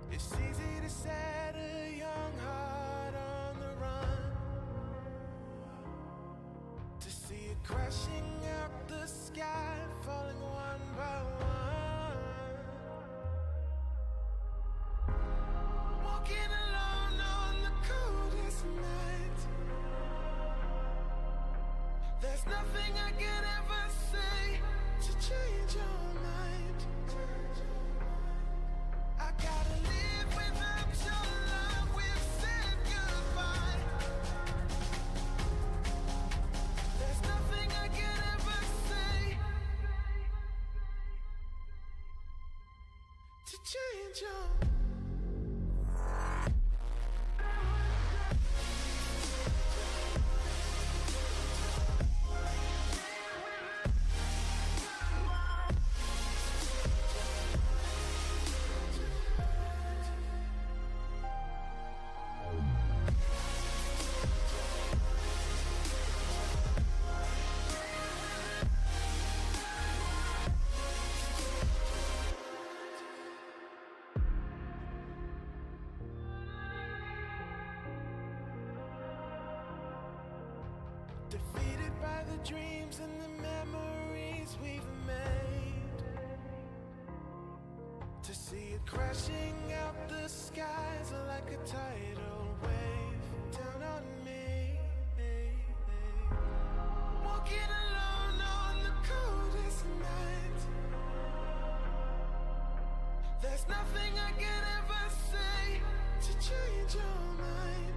It's easy to set a young heart on the run, to see it crashing out the sky, falling one by one. Walking alone on the coldest night. There's nothing I can ever say to change your mind. I gotta live without your love. We've said goodbye. There's nothing I can ever say to change your mind. Defeated by the dreams and the memories we've made, to see it crashing out the skies like a tidal wave down on me. Walking alone on the coldest night. There's nothing I can ever say to change your mind.